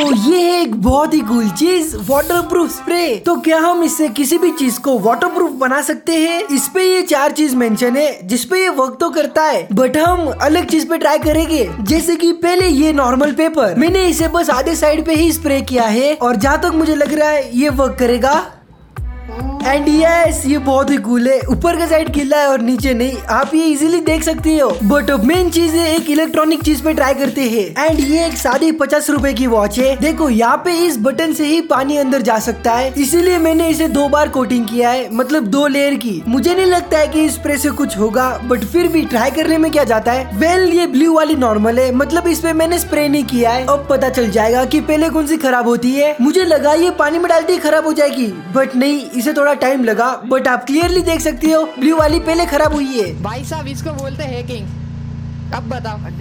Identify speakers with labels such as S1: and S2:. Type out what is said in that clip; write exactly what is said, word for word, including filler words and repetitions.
S1: तो ये है एक बहुत ही कूल चीज, वाटरप्रूफ स्प्रे। तो क्या हम इससे किसी भी चीज को वाटरप्रूफ बना सकते हैं? इस पे ये चार चीज मेंशन है जिसपे ये वर्क तो करता है, बट हम अलग चीज पे ट्राई करेंगे। जैसे कि पहले ये नॉर्मल पेपर, मैंने इसे बस आधे साइड पे ही स्प्रे किया है और जहाँ तक मुझे लग रहा है ये वर्क करेगा। एंड यस, ये बहुत ही कूल है। ऊपर का साइड गीला है और नीचे नहीं, आप ये इजीली देख सकते हो। बट मेन चीज है, एक इलेक्ट्रॉनिक चीज पे ट्राई करते हैं। एंड ये एक सादी पचास रुपए की वॉच है। देखो यहाँ पे इस बटन से ही पानी अंदर जा सकता है, इसीलिए मैंने इसे दो बार कोटिंग किया है, मतलब दो लेयर की। मुझे नहीं लगता है कि इस स्प्रे से कुछ होगा, बट फिर भी ट्राई करने में क्या जाता है। वेल well, ये ब्लू वाली नॉर्मल है, मतलब इस पे मैंने स्प्रे नहीं किया है। अब पता चल जाएगा कि पहले कौन सी खराब होती है। मुझे लगा ये पानी में डालते ही खराब हो जाएगी, बट नहीं, इसे थोड़ा टाइम लगा। बट आप क्लियरली देख सकते हो ब्लू वाली पहले खराब हुई है।
S2: भाई साहब इसको बोलते हैं हैकिंग। अब बताओ।